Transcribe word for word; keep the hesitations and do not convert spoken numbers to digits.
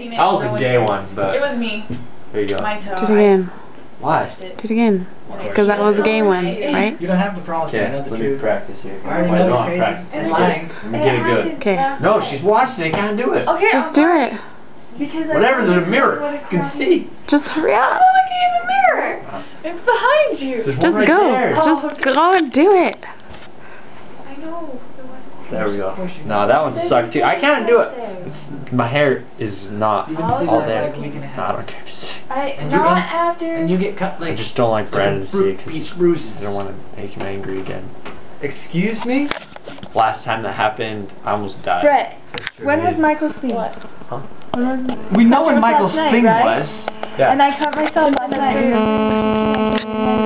seen it. That was no a one gay cares. one, but It was me. there you go. My toe. Do it again. Why? Do it again. Because that was a gay one, right? You don't have to promise me. I Okay, know the let me truth. practice here. I already Why know don't you're I crazy. practice? I'm Let me lying. get- Let me get it good. Okay. No, she's watching. I can't do it. Okay, Just I'll do try. it. Because I Whatever, there's a wanted mirror. to You can see. Just hurry I'm up. not looking in the mirror. It's behind you. There's one Just right go. there. Just go and do it. I know. There we go. No, that one sucked too. I can't do it. It's, my hair is not You've been all sleeping all for there. like a week and a No, half. I don't care. if you see. I And you're not in- after. And you get cut like. I just don't like Brandon to see it Beach because bruises. I don't want to make him angry again. Excuse me? Last time that happened, I almost died. Brett, when was Michael's thing? What? Huh? When was We know That's when yours Michael's last night, thing right? was. Yeah. And I cut myself last night.